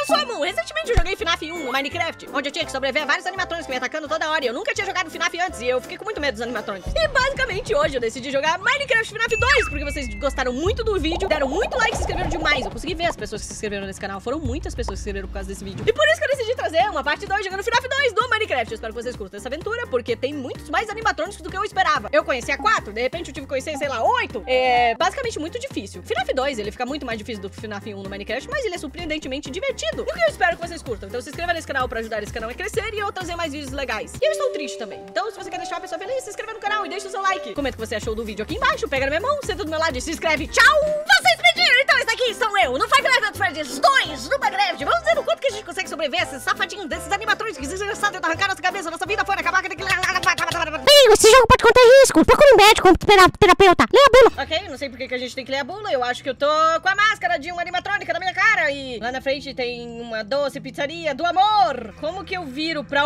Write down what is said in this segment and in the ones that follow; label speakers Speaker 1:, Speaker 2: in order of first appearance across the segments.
Speaker 1: sou a Moon. Recentemente eu joguei FNAF 1 no Minecraft, onde eu tinha que sobreviver a vários animatrônicos me atacando toda hora. E eu nunca tinha jogado FNAF antes e eu fiquei com muito medo dos animatrônicos. E basicamente hoje eu decidi jogar Minecraft FNAF 2, porque vocês gostaram muito do vídeo, deram muito like e se inscreveram demais. Eu consegui ver as pessoas que se inscreveram nesse canal. Foram muitas pessoas que se inscreveram por causa desse vídeo. E por isso que eu decidi trazer uma parte 2 jogando FNAF 2 do Minecraft. Eu espero que vocês curtam essa aventura, porque tem muitos mais animatrônicos do que eu esperava. Eu conhecia 4, de repente eu tive que conhecer, sei lá, 8. É basicamente muito difícil. FNAF 2, ele fica muito mais difícil do que FNAF 1 no Minecraft, mas ele é surpreendentemente divertido. E o que eu espero que vocês curtam. Então se inscreva nesse canal pra ajudar esse canal a crescer e eu trazer mais vídeos legais. E eu estou triste também. Então se você quer deixar uma pessoa feliz, se inscreva no canal e deixa o seu like. Comenta o que você achou do vídeo aqui embaixo, pega na minha mão, senta do meu lado e se inscreve. Tchau! Vocês pediram, então esse aqui sou eu, no Five Nights at Freddy's 2 no Minecraft. Vamos ver o quanto que a gente consegue sobreviver a esses safadinhos desses animatrônicos desgraçados de arrancar nossa cabeça, nossa vida fora, acabar com aquele...
Speaker 2: Amigo, esse jogo pode conter risco. Procure um médico, terapeuta. Leia a bula.
Speaker 1: Ok, não sei por que a gente tem que ler a bula. Eu acho que eu tô com a máscara de uma animatrônica na minha cara. E lá na frente tem uma doce pizzaria do amor. Como que eu viro pra...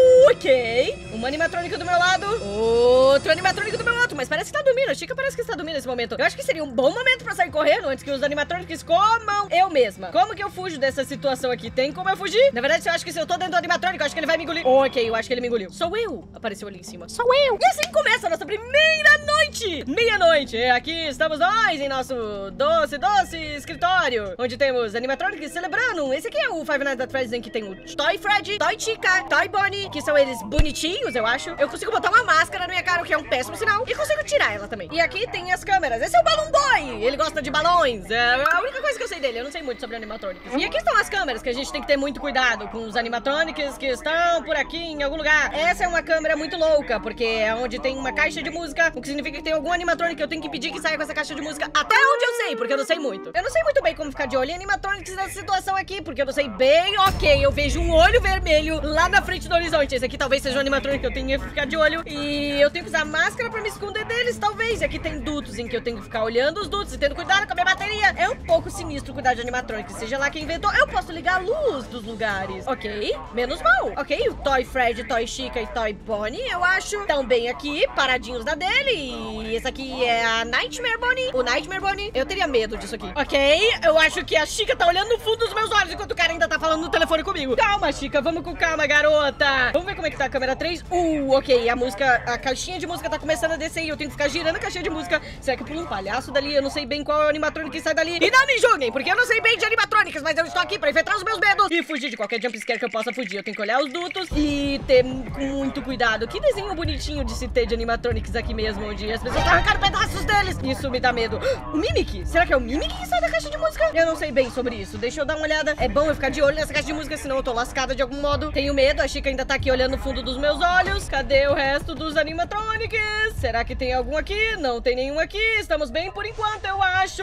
Speaker 1: Ok. Uma animatrônica do meu lado. Outro animatrônico do meu outro. Mas parece que tá dormindo. A Chica parece que está dormindo nesse momento. Eu acho que seria um bom momento pra sair correndo antes que os animatrônicos comam eu mesma. Como que eu fujo dessa situação aqui? Tem como eu fugir? Na verdade, eu acho que se eu tô dentro do animatrônico, eu acho que ele vai me engolir. Ok, eu acho que ele me engoliu. Sou eu. Apareceu ali em cima.
Speaker 2: Sou eu.
Speaker 1: E assim começa a nossa primeira noite. Meia-noite. Aqui estamos nós em nosso doce escritório, onde temos animatrônicos celebrando. Esse aqui é o Five Nights at Freddy's, em que tem o Toy Freddy, Toy Chica, Toy Bonnie, que são eles bonitinhos, eu acho. Eu consigo botar uma máscara na minha cara, o que é um péssimo sinal, e consigo tirar ela também. E aqui tem as câmeras. Esse é o Balloon Boy. Ele gosta de balões. É a única coisa que eu sei dele. Eu não sei muito sobre animatrônicos. E aqui estão as câmeras, que a gente tem que ter muito cuidado com os animatrônicos que estão por aqui em algum lugar. Essa é uma câmera muito louca, porque é onde tem uma caixa de música, o que significa que tem algum animatrônico que eu tenho que pedir que saia com essa caixa de música, até onde eu sei, porque eu não sei muito. Eu não sei muito bem como ficar de olho em animatrônicos nessa situação aqui, porque eu não sei bem. Ok, eu vejo um olho vermelho lá na frente do horizonte. Esse aqui talvez seja um animatrônico que eu tenho que ficar de olho, e eu tenho que usar máscara pra me esconder deles, talvez. E aqui tem dutos em que eu tenho que ficar olhando os dutos e tendo cuidado com a minha bateria. É um pouco sinistro cuidar de animatrônicos, seja lá quem inventou. Eu posso ligar a luz dos lugares. Ok, menos mal. Ok, o Toy Fred, Toy Chica e Toy Bonnie, eu acho, estão bem aqui, paradinhos na dele. E esse aqui é a Nightmare Bonnie. O Nightmare Bonnie. Eu teria medo disso aqui. Ok, eu acho que a Chica tá olhando no fundo dos meus olhos enquanto o cara ainda tá falando no telefone comigo. Calma, Chica, vamos com calma, garota. Vamos ver como é que tá a câmera 3. Ok, a música, a caixinha de música tá começando a descer e eu tenho que ficar girando a caixinha de música. Será que pula um palhaço dali? Eu não sei bem qual é o animatrônico que sai dali. E não me julguem, porque eu não sei bem de animatrônicos, mas eu estou aqui pra enfrentar os meus medos e fugir de qualquer jumpscare que eu possa fugir. Eu tenho que olhar os dutos e ter muito cuidado. Que desenho bonitinho de se ter de animatrônicos aqui mesmo, onde as pessoas arrancaram pedaços deles. Isso me dá medo. O Mimic? Será que é o Mimic que sai da caixa de música? Eu não sei bem sobre isso. Deixa eu dar uma olhada. É bom eu ficar de olho nessa caixa de música, senão eu tô lascada de algum modo. Tenho medo. A Chica ainda tá aqui olhando no fundo dos meus olhos. Cadê o resto dos animatrônicos? Será que tem algum aqui? Não tem nenhum aqui. Estamos bem por enquanto, eu acho.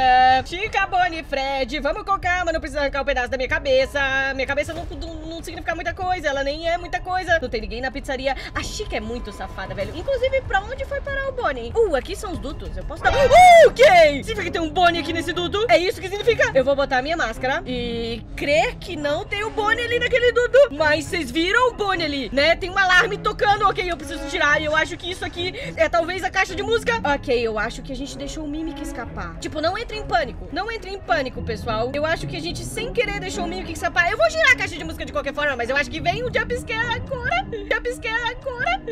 Speaker 1: Chica, Bonnie e Fred. Vamos com calma. Não precisa arrancar um pedaço da minha cabeça. Minha cabeça não significa muita coisa. Ela nem é muita coisa. Não tem ninguém na pizzaria. A Chica é muito safada, velho. Inclusive, pra onde foi parar o Bonnie? Aqui são os dutos. Eu posso dar... Ok! Significa que tem um Bonnie aqui nesse duto. É isso que significa? Eu vou botar a minha máscara e crer que não tem o Bonnie ali naquele duto. Mas vocês viram o Bonnie ali, né? Tem um alarme tocando. Ok, eu preciso tirar. E eu acho que isso aqui é talvez a caixa de música. Ok, eu acho que a gente deixou o Mimic escapar. Tipo, não entre em pânico. Não entre em pânico, pessoal. Eu acho que a gente, sem querer, deixou o Mimic escapar. Eu vou girar a caixa de música de qualquer forma, mas eu acho que vem o jumpscare agora. Jumpscare agora.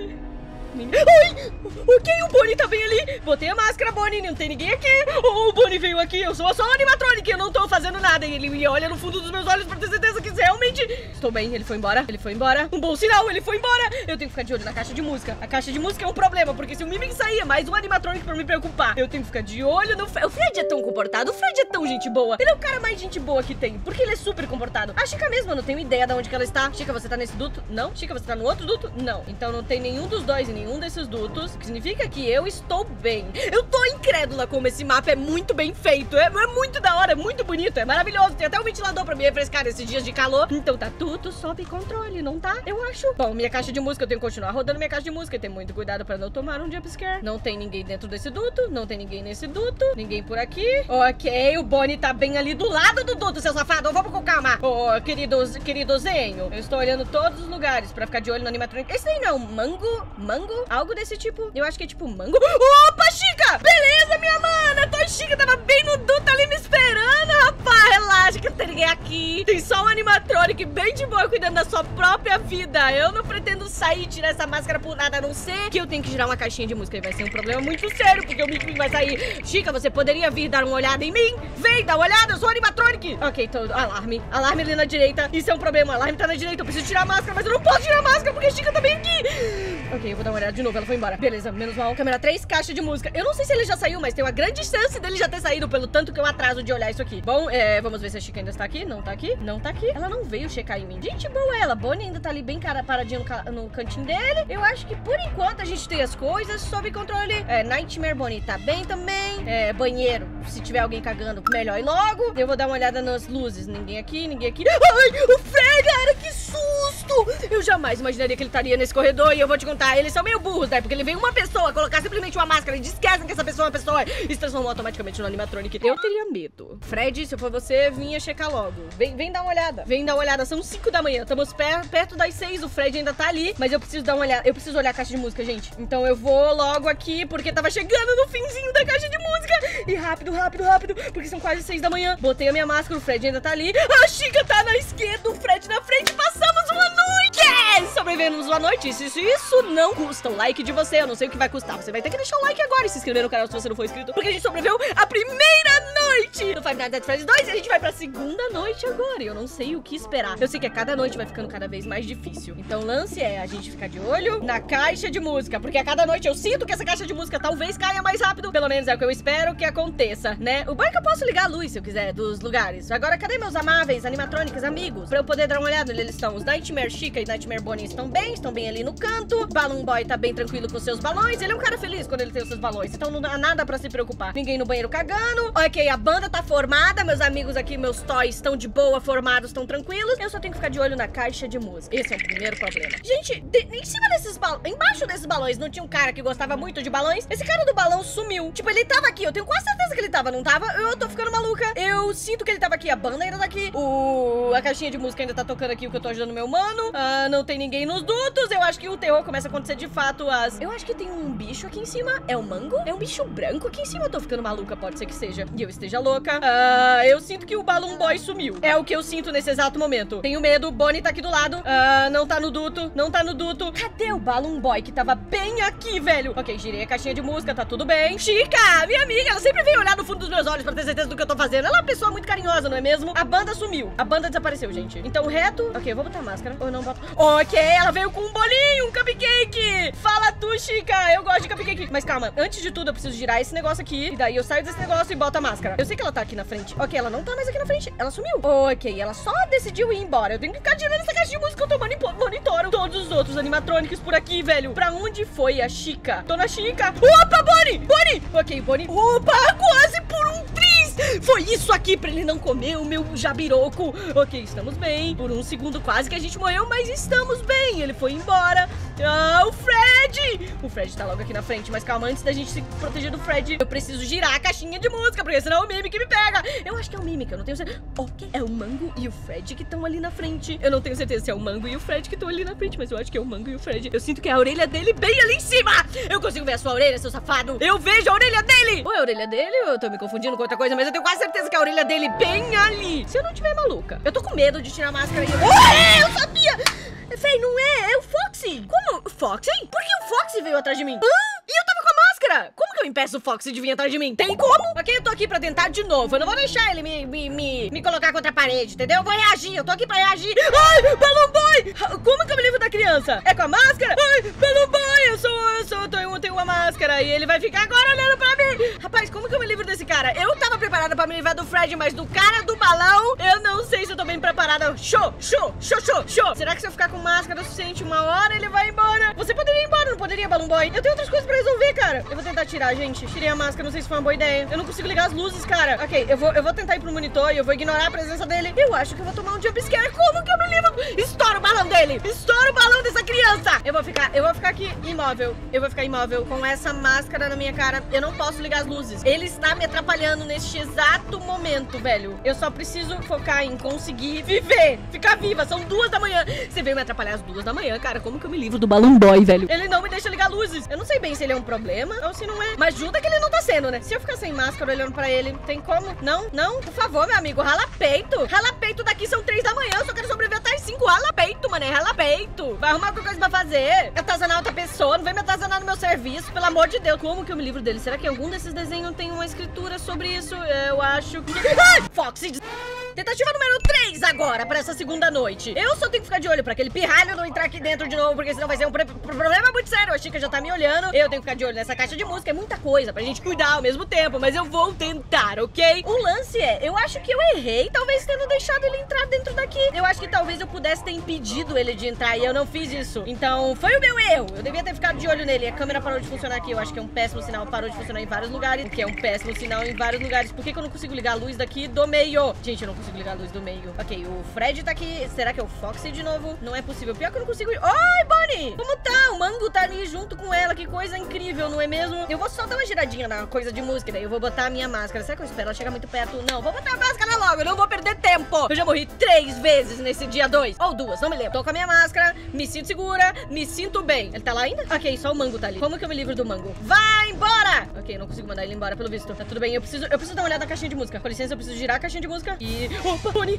Speaker 1: Ai! Ok, o Bonnie tá bem ali. Botei a máscara, Bonnie, não tem ninguém aqui. O Bonnie veio aqui, eu sou só um animatrônico. Eu não tô fazendo nada. E ele me olha no fundo dos meus olhos pra ter certeza que realmente estou bem. Ele foi embora, ele foi embora. Um bom sinal, ele foi embora. Eu tenho que ficar de olho na caixa de música. A caixa de música é um problema, porque se o Mimic sair, é mais um animatrônico pra me preocupar. Eu tenho que ficar de olho no Fred. O Fred é tão comportado, o Fred é tão gente boa. Ele é o cara mais gente boa que tem, porque ele é super comportado. A Chica mesmo, eu não tenho ideia de onde que ela está. Chica, você tá nesse duto? Não. Chica, você tá no outro duto? Não. Então não tem nenhum dos dois em nenhum desses dutos, o que significa que eu estou bem. Eu tô incrédula como esse mapa é muito bem feito. É muito da hora, é muito bonito, é maravilhoso. Tem até um ventilador pra me refrescar nesses dias de calor. Então tá tudo sob controle, não tá? Eu acho. Bom, minha caixa de música, eu tenho que continuar rodando minha caixa de música e ter muito cuidado pra não tomar um jumpscare. Não tem ninguém dentro desse duto, não tem ninguém nesse duto, ninguém por aqui. Ok, o Bonnie tá bem ali do lado do duto, seu safado. Vamos com calma. Queridozinho, eu estou olhando todos os lugares pra ficar de olho no animatrônico. Esse aí não, mango? Algo desse tipo. Eu acho que é tipo mango. Opa, Chica! Beleza, minha mana! Tô Chica, tava bem no duto ali me esperando, rapaz! relaxa que não tem ninguém aqui. Tem só um animatronic bem de boa cuidando da sua própria vida. Eu não pretendo sair e tirar essa máscara por nada, a não ser que eu tenho que girar uma caixinha de música. E vai ser um problema muito sério, porque o Mickey vai sair. Chica, você poderia vir dar uma olhada em mim? Vem, dá uma olhada, eu sou animatronic. Ok, então, alarme ali na direita. Isso é um problema, o alarme tá na direita. Eu preciso tirar a máscara, mas eu não posso tirar a máscara porque a Chica tá bem aqui. Ok, eu vou dar uma olhada de novo, ela foi embora. Beleza, menos mal. Câmera 3, caixa de música. Eu não sei se ele já saiu, mas tem uma grande chance dele já ter saído, pelo tanto que eu atraso de olhar isso aqui. Bom, vamos ver se a Chica ainda está aqui. Não tá aqui, não tá aqui. Ela não veio checar em mim. Gente boa ela. Bonnie ainda tá ali bem paradinha no cantinho dele. Eu acho que por enquanto a gente tem as coisas sob controle. Nightmare Bonnie tá bem também. Banheiro, se tiver alguém cagando, melhor ir logo. Eu vou dar uma olhada nas luzes. Ninguém aqui, ninguém aqui. Ai, o Fred, cara, que susto! Eu jamais imaginaria que ele estaria nesse corredor. E eu vou te contar, eles são meio burros, né? Porque ele veio uma pessoa colocar simplesmente uma máscara e esquecem que essa pessoa é uma pessoa e se transformou automaticamente no animatronic. Eu teria medo. Fred, se eu for você, vinha checar logo. Vem dar uma olhada. Vem dar uma olhada. São 5 da manhã. Estamos perto das 6. O Fred ainda tá ali. Mas eu preciso dar uma olhada. Eu preciso olhar a caixa de música, gente. Então eu vou logo aqui, porque tava chegando no finzinho da caixa de música. E rápido, porque são quase 6 da manhã. Botei a minha máscara, o Fred ainda tá ali. A Chica tá na esquerda, o Fred na frente. Passamos uma noite! Yes! Sobrevivemos uma noite. Isso não custa o like de você. Eu não sei o que vai custar. Você vai ter que deixar o like agora e se inscrever no canal se você não for inscrito. Porque a gente sobreviveu a primeira noite do Five Nights at Freddy's 2 e a gente vai pra segunda noite agora. E eu não sei o que esperar. Eu sei que a cada noite vai ficando cada vez mais difícil. Então o lance é a gente ficar de olho na caixa de música. Porque a cada noite eu sinto que essa caixa de música talvez caia mais rápido. Pelo menos é o que eu espero que aconteça, né? O bom é que eu posso ligar a luz se eu quiser dos lugares. Agora, cadê meus amáveis animatrônicos amigos? Pra eu poder dar uma olhada onde eles estão. Os Nightmare Chica e Nightmare Bonnie estão bem ali no canto. Balloon Boy tá bem tranquilo com seus balões. Ele é um cara feliz quando ele tem os seus balões. Então não dá nada pra se preocupar. Ninguém no banheiro cagando. Ok, a banda tá formada. Meus amigos aqui, meus toys, estão de boa, formados, estão tranquilos. Eu só tenho que ficar de olho na caixa de música. Esse é o primeiro problema. Gente, em cima desses balões, embaixo desses balões, não tinha um cara que gostava muito de balões? Esse cara do balão sumiu. Tipo, ele tava aqui. Eu tenho quase certeza que ele tava, não tava? Eu tô ficando maluca. Eu sinto que ele tava aqui. A banda ainda tá aqui. A caixinha de música ainda tá tocando aqui, o que eu tô ajudando meu mano. Não tem ninguém nos dutos. Eu acho que o terror começa a acontecer de fato. Eu acho que tem um bicho aqui em cima. É o Mango? É um bicho branco aqui em cima. Eu tô ficando maluca, pode ser que seja. E eu esteja louca. Eu sinto que o Balloon Boy sumiu. É o que eu sinto nesse exato momento. Tenho medo. Bonnie tá aqui do lado. Não tá no duto. Não tá no duto. Cadê o Balloon Boy que tava bem aqui, velho? Ok, girei a caixinha de música. Tá tudo bem. Chica, minha amiga, ela sempre vem olhar no fundo dos meus olhos pra ter certeza do que eu tô fazendo. Ela é uma pessoa muito carinhosa, não é mesmo? A banda sumiu. A banda desapareceu, gente. Então, reto. Ok, eu vou botar a máscara. Ou não boto. Ok, ela veio com um bolinho, um cupcake. Fala tu, Chica. Eu gosto de cupcake. Mas calma, antes de tudo eu preciso girar esse negócio aqui. E daí eu saio desse negócio e boto a máscara. Eu sei que ela tá aqui na frente. Ok, ela não tá mais aqui na frente. Ela sumiu. Ok, ela só decidiu ir embora. Eu tenho que ficar girando essa caixa de música. Eu tô monitoro todos os outros animatrônicos por aqui, velho. Pra onde foi a Chica? Tô na Chica. Opa, Bonnie! Bonnie! Ok, Bonnie. Opa, quase por um triz! Foi isso aqui pra ele não comer o meu jabiroco. Ok, estamos bem. Por um segundo quase que a gente morreu, mas estamos bem. Ele foi embora. O Fred! O Fred tá logo aqui na frente, mas calma, antes da gente se proteger do Fred, eu preciso girar a caixinha de música, porque senão é o Mimic que me pega. Eu acho que é o Mimic, eu não tenho certeza. Ok, é o Mango e o Fred que estão ali na frente. Eu não tenho certeza se é o Mango e o Fred que estão ali na frente, mas eu acho que é o Mango e o Fred. Eu sinto que é a orelha dele bem ali em cima. Eu consigo ver a sua orelha, seu safado. Eu vejo a orelha dele. Ou é a orelha dele ou eu tô me confundindo com outra coisa, mas eu tenho quase certeza que é a orelha dele bem ali. Se eu não tiver maluca. Eu tô com medo de tirar a máscara e eu sabia! Véi, não é o Foxy. Como? O Foxy? Por que o Foxy veio atrás de mim? E eu tava com a máscara. Como que eu impeço o Foxy de vir atrás de mim? Tem como? Ok, eu tô aqui pra tentar de novo. Eu não vou deixar ele me colocar contra a parede, entendeu? Eu vou reagir. Eu tô aqui pra reagir. Ai, Balloon Boy! Como que eu me livro da criança? É com a máscara? Ai, Balloon Boy! Eu tenho uma máscara e ele vai ficar agora olhando pra mim. Rapaz, como que eu me livro desse cara? Eu tava preparada pra me livrar do Fred, mas do cara do balão, eu não sei se eu tô bem preparada. Show! Será que se eu ficar com máscara o suficiente uma hora, ele vai embora? Você poderia ir embora, não poderia, Balloon Boy? Eu tenho outras coisas pra resolver, cara. Eu vou tentar tirar, gente. Tirei a máscara, não sei se foi uma boa ideia. Eu não consigo ligar as luzes, cara. Ok, eu vou tentar ir pro monitor e eu vou ignorar a presença dele. Eu acho que eu vou tomar um jumpscare. Como que eu me livro? Estoura o balão dele! Estoura o balão dessa criança! Eu vou ficar aqui imóvel. Eu vou ficar imóvel com essa máscara na minha cara. Eu não posso ligar as luzes. Ele está me atrapalhando neste exato momento, velho. Eu só preciso focar em conseguir viver, ficar viva. São 2 da manhã. Você veio me atrapalhar às 2 da manhã, cara. Como que eu me livro do Balloon Boy, velho? Ele não me deixa ligar luzes. Eu não sei bem se ele é um problema ou se não é. Mas junta que ele não tá sendo, né? Se eu ficar sem máscara olhando pra ele, tem como? Não? Não? Por favor, meu amigo, rala peito. Rala peito, daqui são 3 da manhã. Eu só quero sobreviver até as 5. Rala peito, mané. Rala peito. Vai arrumar alguma coisa pra fazer. Atazanar outra pessoa. Não vem me atazanar no meu serviço, pelo amor de Deus. Como que eu me livro dele? Será que algum desses desenhos tem uma escritura sobre isso? Eu acho que... Foxy! Tentativa número 3 agora, pra essa segunda noite. Eu só tenho que ficar de olho pra aquele pirralho não entrar aqui dentro de novo, porque senão vai ser um problema muito sério. A Chica já tá me olhando. Eu tenho que ficar de olho nessa caixa de música. É muita coisa pra gente cuidar ao mesmo tempo, mas eu vou tentar, ok? O lance é, eu acho que eu errei, talvez tendo deixado ele entrar dentro daqui. Eu acho que talvez eu pudesse ter impedido ele de entrar e eu não fiz isso. Então, foi o meu erro. Eu devia ter ficado de olho nele. A câmera parou de funcionar aqui. Eu acho que é um péssimo sinal. Parou de funcionar em vários lugares, o que é um péssimo sinal em vários lugares. Por que eu não consigo ligar a luz daqui do meio? Gente, eu não consigo ligar a luz do meio. Ok, o Fred tá aqui. Será que é o Foxy de novo? Não é possível. Pior que eu não consigo... Oi, Bonnie! Como tá? O Mango tá ali junto com ela. Que coisa incrível, não é mesmo? Eu vou só dar uma giradinha na coisa de música. Daí eu vou botar a minha máscara. Será que eu espero ela chegar muito perto? Não, vou botar a máscara logo. Eu não vou perder tempo. Eu já morri 3 vezes nesse dia 2. Ou 2, não me lembro. Tô com a minha máscara. Me sinto segura. Me sinto bem. Ele tá lá ainda? Ok, só o Mango tá ali. Como que eu me livro do Mango? Vai embora! Ok, não consigo mandar ele embora pelo visto. Tá tudo bem. Eu preciso dar uma olhada na caixinha de música. Com licença, eu preciso girar a caixinha de música. E... Opa, Bonnie.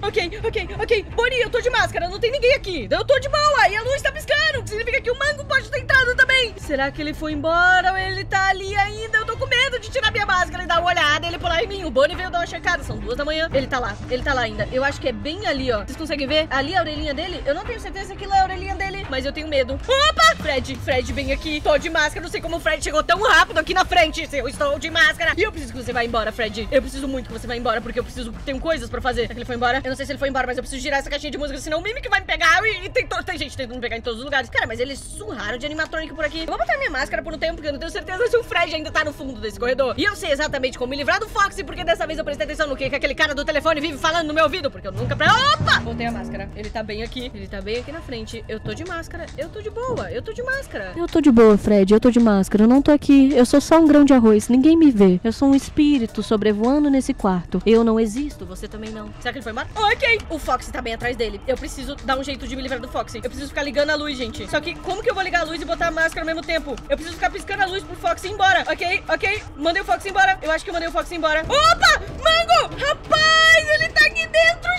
Speaker 1: Ok. Bonnie, eu tô de máscara. Não tem ninguém aqui. Eu tô de boa. E a luz tá piscando. Que significa que o Mango pode ter entrado também. Será que ele foi embora ou ele tá ali ainda? Eu tô com medo de tirar minha máscara e dar uma olhada. Ele pular em mim. O Bonnie veio dar uma checada. São 2 da manhã. Ele tá lá ainda. Eu acho que é bem ali, ó. Vocês conseguem ver? Ali a orelhinha dele? Eu não tenho certeza que aquilo é a orelhinha dele, mas eu tenho medo. Opa! Fred, vem aqui. Tô de máscara. Não sei como o Fred chegou tão rápido aqui na frente. Eu estou de máscara. E eu preciso que você vá embora, Fred. Eu preciso muito que você vá embora, porque eu preciso... Tenho coisas pra fazer. Será que ele foi embora? Eu não sei se ele foi embora, mas eu preciso girar essa caixinha de música, senão o Mimic vai me pegar. E tem gente tentando me pegar em todos os lugares. Cara, mas eles surraram de animatrônico por aqui. Eu vou botar minha máscara por um tempo, porque eu não tenho certeza se o Fred ainda tá no fundo desse corredor. E eu sei exatamente como me livrar do Foxy, porque dessa vez eu prestei atenção no que aquele cara do telefone vive falando no meu ouvido, porque eu nunca... Opa! Voltei a máscara. Ele tá bem aqui. Ele tá bem aqui na frente. Eu tô de máscara. Eu tô de boa. Eu tô de máscara.
Speaker 3: Eu tô de boa, Fred. Eu tô de máscara. Eu não tô aqui. Eu sou só um grão de arroz. Ninguém me vê. Eu sou um espírito sobrevoando nesse quarto. Eu não existo. Você também não.
Speaker 1: Será que ele foi embora? Ok. O Foxy tá bem atrás dele. Eu preciso dar um jeito de me livrar do Foxy. Eu preciso ficar ligando a luz, gente. Só que como que eu vou ligar a luz e botar a máscara ao mesmo tempo? Eu preciso ficar piscando a luz pro Foxy ir embora. Ok. Mandei o Foxy embora. Eu acho que eu mandei o Foxy embora. Opa! Mango! Rapaz, ele tá aqui dentro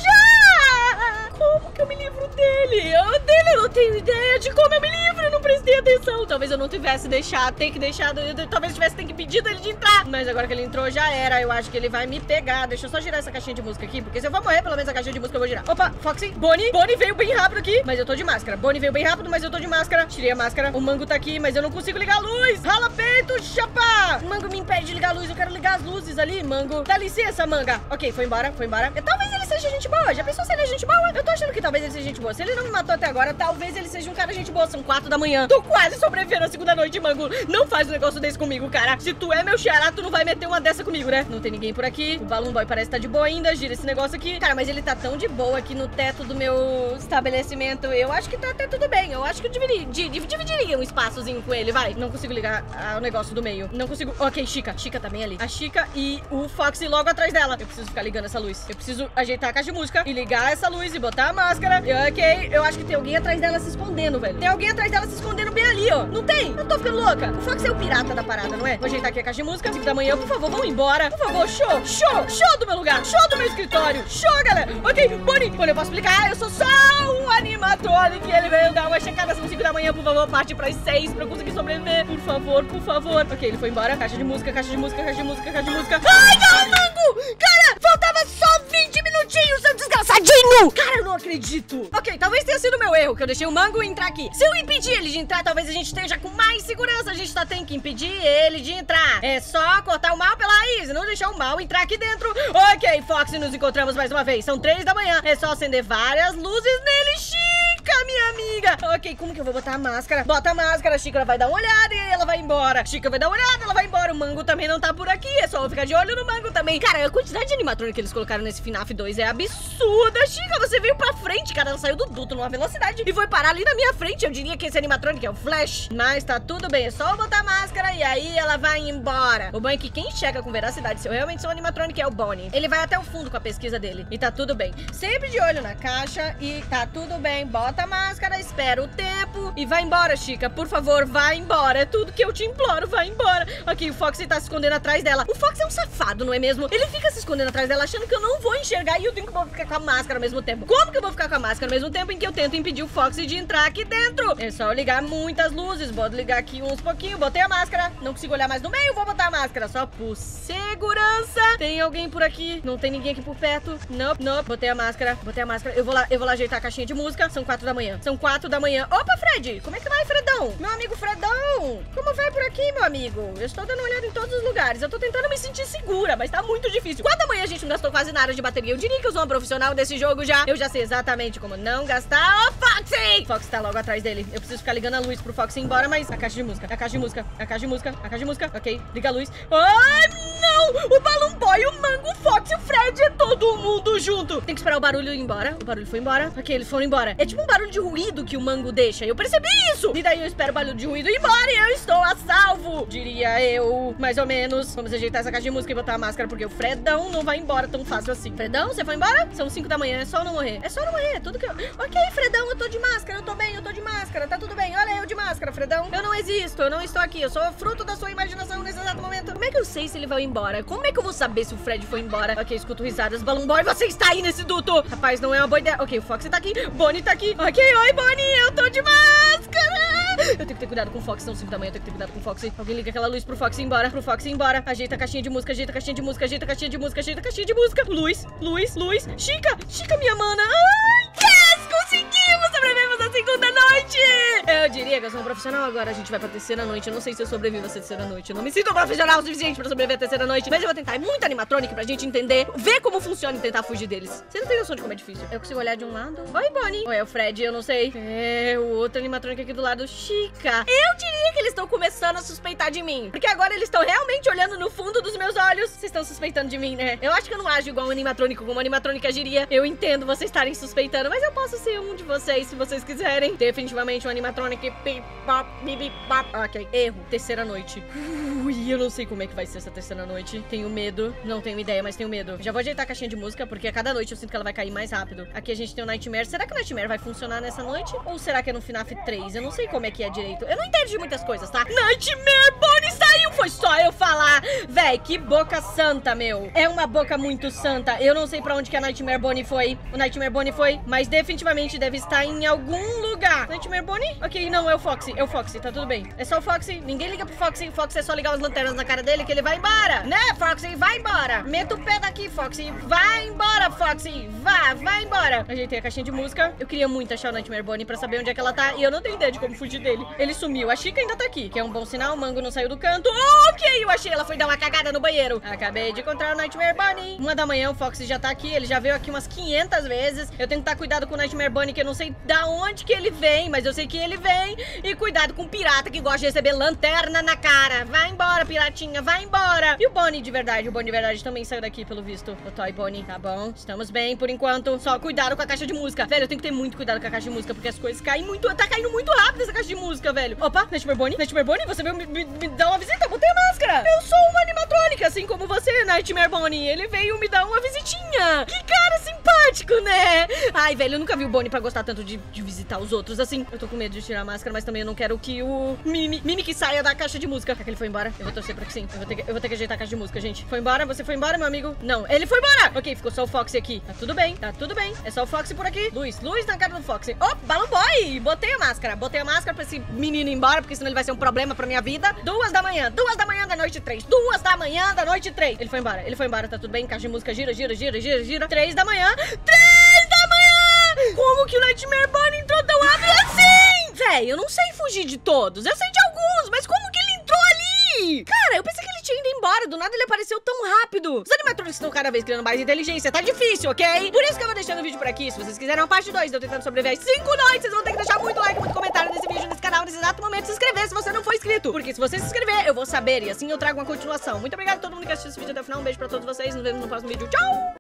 Speaker 1: já! Como que eu me livro dele? Eu não tenho ideia de como eu me livro. Eu não prestei atenção. Talvez eu não tivesse deixado, talvez tivesse que impedido ele de entrar. Mas agora que ele entrou, já era. Eu acho que ele vai me pegar. Deixa eu só girar essa caixinha de música aqui, porque se eu vou morrer, pelo menos a caixinha de música eu vou girar. Opa, Foxy, Bonnie veio bem rápido aqui, mas eu tô de máscara. Bonnie veio bem rápido, mas eu tô de máscara. Tirei a máscara. O Mango tá aqui, mas eu não consigo ligar a luz. Rala peito, chapa! O Mango me impede de ligar a luz. Eu quero ligar as luzes ali, Mango. Dá licença, Manga. Ok, foi embora. Talvez ele seja gente boa. Já pensou se ele é gente boa? Eu tô achando que talvez ele seja gente boa. Se ele não me matou até agora, talvez ele seja um cara gente boa. São 4 da manhã. Tô quase sobrevivendo a segunda noite, Mango. Não faz um negócio desse comigo, cara. Se tu é meu xará, tu não vai meter uma dessa comigo, né? Não tem ninguém por aqui. O Balloon Boy parece que tá de boa ainda. Gira esse negócio aqui. Cara, mas ele tá tão de boa aqui no teto do meu estabelecimento. Eu acho que tá até tudo bem. Eu acho que eu dividiria um espaçozinho com ele, vai. Não consigo ligar o negócio do meio. Não consigo... Ok, Chica. Chica tá bem ali. A Chica e o Foxy logo atrás dela. Eu preciso ficar ligando essa luz. Eu preciso ajeitar a caixa de música e ligar essa luz e botar a máscara. Ok, eu acho que tem alguém atrás dela se escondendo, velho. Tem alguém atrás dela se escondendo bem ali, ó. Não tem? Eu tô ficando louca. O Foxy é o pirata da parada, não é? Vou ajeitar aqui a caixa de música. 5 da manhã, por favor, vão embora. Por favor, show do meu lugar. Show do meu escritório. Show, galera. Ok, Bonnie, eu posso explicar? Eu sou só um animatrônico e ele veio dar uma checada. São 5 da manhã, por favor, parte pras 6 pra eu conseguir sobreviver. Por favor. Ok, ele foi embora. Caixa de música. Ai, não, Mango! Cara, faltava só 20 minutinhos, seu desgraçadinho! Cara, eu não acredito. Ok, talvez tenha sido meu erro, que eu deixei o Mango entrar aqui. Se eu impedir ele de entrar, talvez a gente esteja com mais segurança. A gente só tem que impedir ele de entrar. É só cortar o mal pela raiz e não deixar o mal entrar aqui dentro. Ok, Foxy, nos encontramos mais uma vez. São 3 da manhã. É só acender várias luzes nele, Chica, minha amiga. Ok, como que eu vou botar a máscara? Bota a máscara, a Chica vai dar uma olhada e ela vai embora. Chica vai dar uma olhada, ela vai embora. O Mango também não tá por aqui. É só eu ficar de olho no Mango também. Cara, a quantidade de animatrônico que eles colocaram nesse FNAF 2 é absurda. Chica, você veio pra frente. frente, cara. Ela saiu do duto numa velocidade e foi parar ali na minha frente. Eu diria que esse animatrônico é o Flash. Mas tá tudo bem, é só eu botar a máscara e aí ela vai embora. O bom é que quem chega com veracidade se eu realmente sou um animatrônico é o Bonnie. Ele vai até o fundo com a pesquisa dele. E tá tudo bem. Sempre de olho na caixa e tá tudo bem. Bota a máscara, espera o tempo e vai embora, Chica. Por favor, vai embora. É tudo que eu te imploro, vai embora. Ok, o Foxy tá se escondendo atrás dela. O Foxy é um safado, não é mesmo? Ele fica se escondendo atrás dela achando que eu não vou enxergar e eu tenho que ficar com a máscara ao mesmo tempo. Como que eu vou ficar com a máscara ao mesmo tempo em que eu tento impedir o Foxy de entrar aqui dentro? É só eu ligar muitas luzes. Vou ligar aqui uns pouquinho. Botei a máscara. Não consigo olhar mais no meio. Vou botar a máscara só por segurança. Tem alguém por aqui? Não tem ninguém aqui por perto. Nope, nope. Botei a máscara. Botei a máscara. Eu vou lá ajeitar a caixinha de música. São 4 da manhã. São 4 da manhã. Opa, Fred! Como é que vai, Fredão? Meu amigo Fredão! Como vai por aqui, meu amigo? Eu estou dando uma olhada em todos os lugares. Eu tô tentando me sentir segura, mas tá muito difícil. 4 da manhã a gente não gastou quase nada de bateria. Eu diria que eu sou uma profissional desse jogo já. Eu já sei exatamente como não gastar. Ô, Foxy! Foxy tá logo atrás dele. Eu preciso ficar ligando a luz pro Foxy ir embora, mas a caixa de música. A caixa de música. A caixa de música. A caixa de música. Ok, liga a luz. Ai, não! O Balloon Boy, o Mango, o Foxy, o Fred, é todo mundo junto. Tem que esperar o barulho ir embora. O barulho foi embora. Ok, eles foram embora. É tipo um barulho de ruído que o Mango deixa. Eu percebi isso! E daí eu espero o barulho de ruído ir embora e eu estou a salvo. Diria eu, mais ou menos. Vamos ajeitar essa caixa de música e botar a máscara, porque o Fredão não vai embora tão fácil assim. Fredão, você foi embora? São 5 da manhã, é só não morrer. É só não morrer, é tudo que eu... Ok, Fredão, eu tô de máscara, eu tô bem, eu tô de máscara, tá tudo bem. Olha eu de máscara, Fredão. Eu não existo, eu não estou aqui, eu sou fruto da sua imaginação nesse exato momento. Como é que eu sei se ele vai embora? Como é que eu vou saber se o Fred foi embora? Ok, escuto risadas. Balloon Boy, você está aí nesse duto. Rapaz, não é uma boa ideia. Ok, o Foxy tá aqui, Bonnie tá aqui. Ok, oi, Bonnie, eu tô de máscara. Eu tenho que ter cuidado com o Foxy, são 5 da manhã, eu tenho que ter cuidado com o Foxy. Alguém liga aquela luz pro Foxy ir embora, pro Foxy ir embora. Ajeita a caixinha de música, ajeita a caixinha de música, ajeita a caixinha de música, ajeita a caixinha de música. Luz, luz, luz. Chica, Chica, minha mana. Ai, yes, conseguimos, sobrevivemos a segunda noite. Eu diria que eu sou um profissional agora. A gente vai pra terceira noite. Eu não sei se eu sobrevivo a terceira noite. Eu não me sinto profissional o suficiente pra sobreviver a terceira noite. Mas eu vou tentar. É muito animatrônico pra gente entender, ver como funciona e tentar fugir deles. Você não tem noção de como é difícil. Eu consigo olhar de um lado. Oi, Bonnie. Ou é o Fred, eu não sei. É o outro animatrônico aqui do lado. Chica. Eu diria que eles estão começando a suspeitar de mim. Porque agora eles estão realmente olhando no fundo dos meus olhos. Vocês estão suspeitando de mim, né? Eu acho que eu não ajo igual um animatrônico, como uma animatrônica agiria. Eu entendo vocês estarem suspeitando, mas eu posso ser um de vocês, se vocês quiserem. Definitivamente um animatrônico. Ok, erro. Terceira noite. Eu não sei como é que vai ser essa terceira noite. Tenho medo. Não tenho ideia, mas tenho medo. Já vou ajeitar a caixinha de música, porque a cada noite eu sinto que ela vai cair mais rápido. Aqui a gente tem o Nightmare. Será que o Nightmare vai funcionar nessa noite? Ou será que é no FNAF 3? Eu não sei como é que é direito. Eu não entendo de muitas coisas, tá? Nightmare Bonnie saiu! Foi só eu falar. Véi, que boca santa, meu. É uma boca muito santa. Eu não sei pra onde que a Nightmare Bonnie foi. O Nightmare Bonnie foi, mas definitivamente deve estar em algum lugar. Nightmare Bonnie? Ok, não, é o Foxy. É o Foxy, tá tudo bem. É só o Foxy. Ninguém liga pro Foxy. O Foxy é só ligar as lanternas na cara dele que ele vai embora. Né, Foxy? Vai embora. Meta o pé daqui, Foxy. Vai embora, Foxy. Vai embora. Ajeitei a caixinha de música. Eu queria muito achar o Nightmare Bonnie pra saber onde é que ela tá. E eu não tenho ideia de como fugir dele. Ele sumiu. A Chica ainda tá aqui, que é um bom sinal. O Mango não saiu do canto. Ok, eu achei. Ela foi dar uma cagada no banheiro. Acabei de encontrar o Nightmare Bonnie. 1 da manhã, o Foxy já tá aqui. Ele já veio aqui umas 500 vezes. Eu tenho que estar cuidado com o Nightmare Bonnie, que eu não sei da onde que ele vem, mas eu sei que ele vem. E cuidado com o pirata que gosta de receber lanterna na cara. Vai embora, piratinha. Vai embora. E o Bonnie de verdade? O Bonnie de verdade também saiu daqui, pelo visto. O Toy Bonnie. Tá bom. Estamos bem por enquanto. Só cuidado com a caixa de música. Velho, eu tenho que ter muito cuidado com a caixa de música, porque as coisas caem muito... Tá caindo muito rápido essa caixa de música, velho. Opa, Nightmare Bonnie. Nightmare Bonnie, você veio me dar uma visita? Eu botei a máscara. Eu sou uma animatrônica, assim como você, Nightmare Bonnie. Ele veio me dar uma visitinha. Que cara simpático, né? Ai, velho, eu nunca vi o Bonnie pra gostar tanto de visitar os outros, assim. Eu tô com medo de tirar a máscara, mas também eu não quero que o Mimic saia da caixa de música. Será que ele foi embora? Eu vou torcer pra que sim. Eu vou ter que ajeitar a caixa de música, gente. Foi embora? Você foi embora, meu amigo? Não, ele foi embora! Ok, ficou só o Foxy aqui. Tá tudo bem, tá tudo bem. É só o Foxy por aqui. Luz na cara do Foxy. Oh, Balloon Boy! Botei a máscara pra esse menino ir embora, porque senão ele vai ser um problema pra minha vida. 2 da manhã da noite 3. 2 da manhã da noite 3. Ele foi embora, tá tudo bem. Caixa de música gira. 3 da manhã. 3 da manhã! Como que o Nightmare Bonnie entrou tão rápido assim? Véi, eu não sei fugir de todos. Eu sei de alguns, mas como que ele entrou ali? Cara, eu pensei que ele tinha ido embora. Do nada ele apareceu tão rápido. Os animatrônicos estão cada vez criando mais inteligência. Tá difícil, ok? Por isso que eu vou deixando o vídeo por aqui. Se vocês quiserem uma parte 2 de eu tentando sobreviver às 5 noites, vocês vão ter que deixar muito like, muito comentário nesse vídeo, nesse canal, nesse exato momento. Se inscrever se você não for inscrito. Porque se você se inscrever, eu vou saber. E assim eu trago uma continuação. Muito obrigado a todo mundo que assistiu esse vídeo até o final. Um beijo pra todos vocês. Nos vemos no próximo vídeo. Tchau!